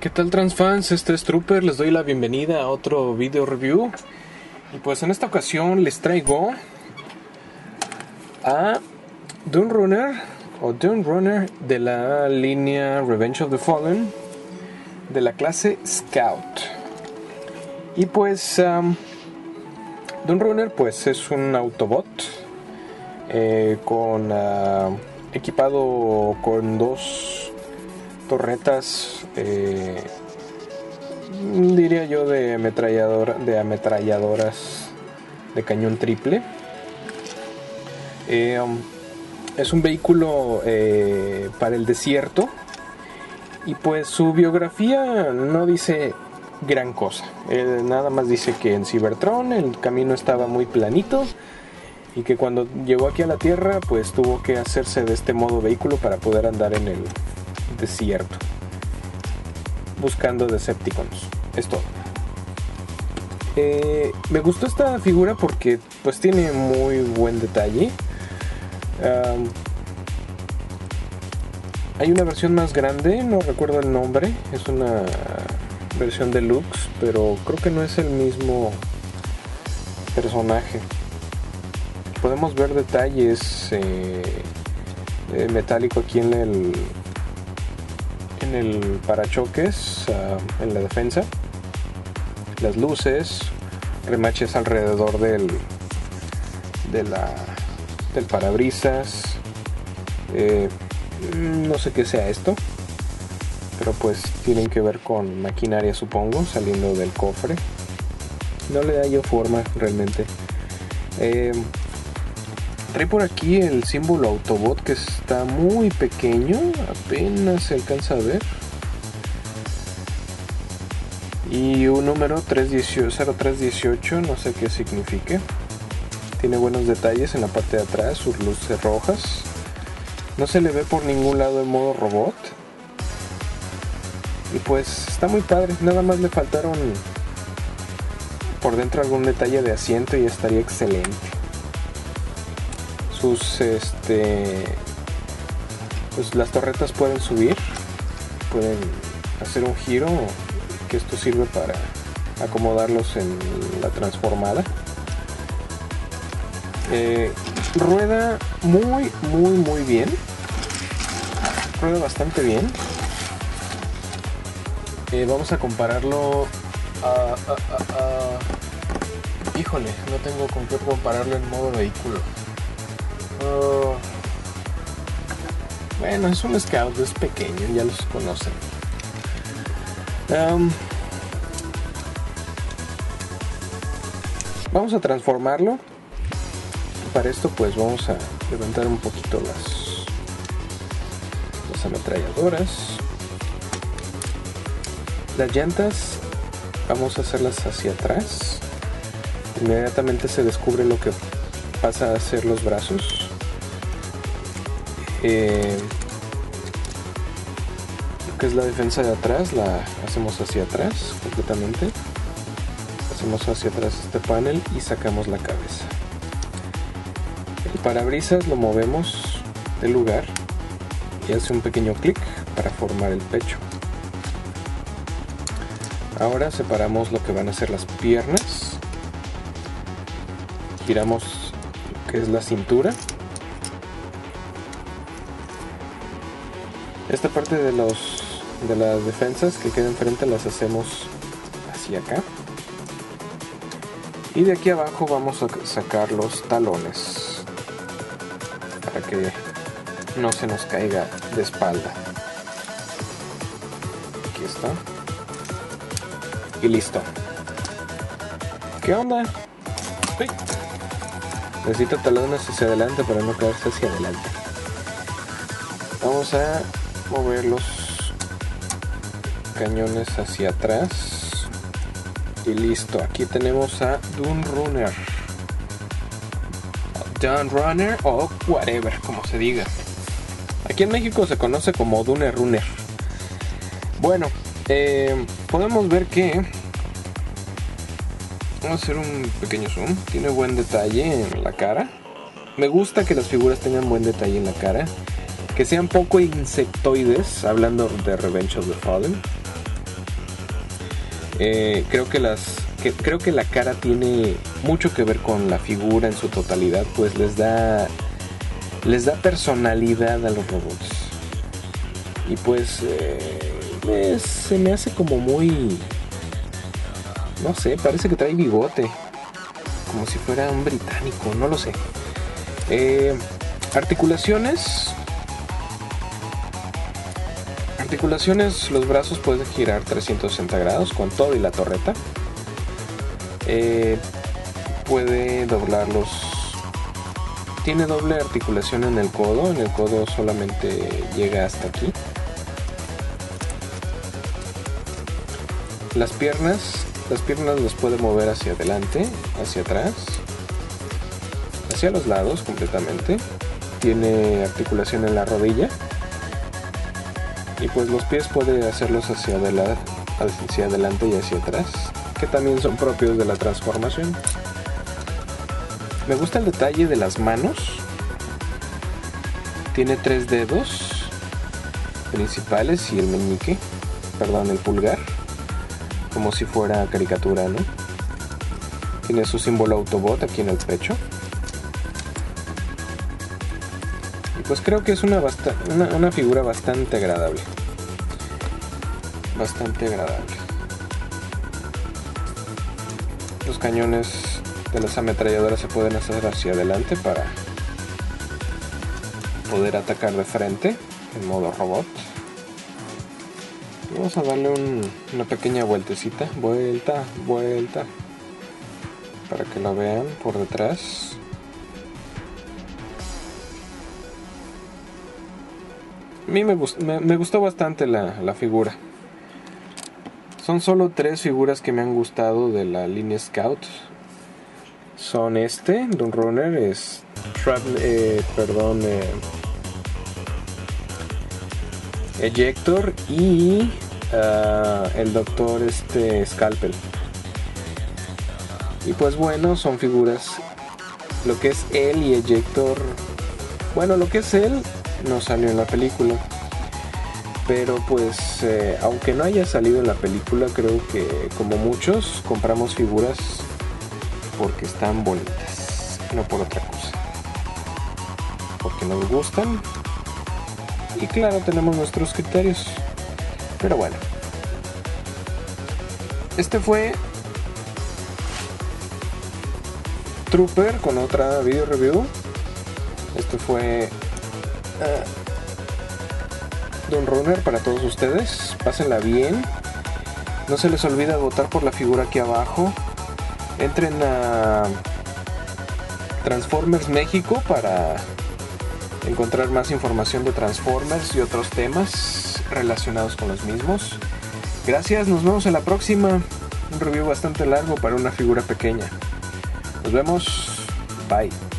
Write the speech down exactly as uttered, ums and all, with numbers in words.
¿Qué tal, transfans? Este es Trooper, les doy la bienvenida a otro video review. Y pues en esta ocasión les traigo a Dune Runner o Dune Runner de la línea Revenge of the Fallen de la clase Scout. Y pues um, Dune Runner pues es un Autobot eh, con uh, equipado con dos torretas, eh, diría yo, de ametralladora, de ametralladoras de cañón triple. Eh, um, es un vehículo eh, para el desierto, y pues su biografía no dice gran cosa. Eh, nada más dice que en Cybertron el camino estaba muy planito y que cuando llegó aquí a la Tierra pues tuvo que hacerse de este modo vehículo para poder andar en el desierto buscando Decepticons. Es todo. Eh, me gustó esta figura porque pues tiene muy buen detalle. Um, hay una versión más grande, no recuerdo el nombre, es una versión deluxe, pero creo que no es el mismo personaje. Podemos ver detalles eh, de metálico aquí en el en el parachoques, uh, en la defensa, las luces, remaches alrededor del de la del parabrisas. Eh, no sé qué sea esto, pero pues tienen que ver con maquinaria, supongo, saliendo del cofre. No le da yo forma realmente. Eh, trae por aquí el símbolo Autobot, que está muy pequeño, apenas se alcanza a ver. Y un número cero tres dieciocho, no sé qué signifique. Tiene buenos detalles en la parte de atrás, sus luces rojas. No se le ve por ningún lado el modo robot. Y pues está muy padre, nada más le faltaron por dentro algún detalle de asiento y estaría excelente. Sus este pues las torretas pueden subir, pueden hacer un giro, que esto sirve para acomodarlos en la transformada. Eh, rueda muy muy muy bien, rueda bastante bien. Eh, vamos a compararlo a, a, a, a... híjole, no tengo con qué compararlo en modo vehículo. Uh, bueno, es un Scout, es pequeño, ya los conocen. Um, vamos a transformarlo. Para esto pues vamos a levantar un poquito las, las ametralladoras. Las llantas vamos a hacerlas hacia atrás. Inmediatamente se descubre lo que pasa a ser los brazos. Eh, lo que es la defensa de atrás la hacemos hacia atrás completamente. Hacemos hacia atrás este panel y sacamos la cabeza. El parabrisas lo movemos del lugar y hace un pequeño clic para formar el pecho. Ahora separamos lo que van a ser las piernas. Giramos lo que es la cintura. Esta parte de los de las defensas que quedan enfrente las hacemos hacia acá. Y de aquí abajo vamos a sacar los talones para que no se nos caiga de espalda. Aquí está. Y listo. ¿Qué onda? ¡Ay! Necesita talones hacia adelante para no caerse hacia adelante. Vamos a mover los cañones hacia atrás. Y listo. Aquí tenemos a Dune Runner. Dune Runner o whatever, como se diga. Aquí en México se conoce como Dune Runner. Bueno, eh, podemos ver que vamos a hacer un pequeño zoom. Tiene buen detalle en la cara. Me gusta que las figuras tengan buen detalle en la cara, que sean poco insectoides, hablando de Revenge of the Fallen. Eh, creo que las que, creo que la cara tiene mucho que ver con la figura en su totalidad, pues les da les da personalidad a los robots. Y pues eh, me, se me hace como muy, no sé, parece que trae bigote, como si fuera un británico, no lo sé. Eh, articulaciones. Articulaciones, los brazos pueden girar trescientos sesenta grados con todo y la torreta. Eh, puede doblarlos. Tiene doble articulación en el codo. En el codo solamente llega hasta aquí. Las piernas, las piernas las puede mover hacia adelante, hacia atrás, hacia los lados completamente. Tiene articulación en la rodilla. Y pues los pies puede hacerlos hacia adelante, hacia adelante y hacia atrás, que también son propios de la transformación. Me gusta el detalle de las manos. Tiene tres dedos principales y el meñique, perdón, el pulgar, como si fuera caricatura, ¿no? Tiene su símbolo Autobot aquí en el pecho. Pues creo que es una, basta- una, una figura bastante agradable. Bastante agradable. Los cañones de las ametralladoras se pueden hacer hacia adelante para poder atacar de frente en modo robot. Vamos a darle un, una pequeña vueltecita. Vuelta, vuelta. Para que lo vean por detrás. A mí me, gust, me, me gustó bastante la, la figura. Son solo tres figuras que me han gustado de la línea Scout. Son este, Dawn Runner, es Travel, eh, perdón, eh, Ejector y uh, el Doctor este, Scalpel. Y pues bueno, son figuras. Lo que es él y Ejector, bueno, lo que es él no salió en la película, pero pues eh, aunque no haya salido en la película, creo que como muchos compramos figuras porque están bonitas, no por otra cosa, porque nos gustan y claro, tenemos nuestros criterios. Pero bueno, este fue Trooper con otra video review. Este fue Uh, Dawn Runner para todos ustedes. Pásenla bien. No se les olvide votar por la figura aquí abajo. Entren a Transformers México para encontrar más información de Transformers y otros temas relacionados con los mismos. Gracias, nos vemos en la próxima. Un review bastante largo para una figura pequeña. Nos vemos. Bye.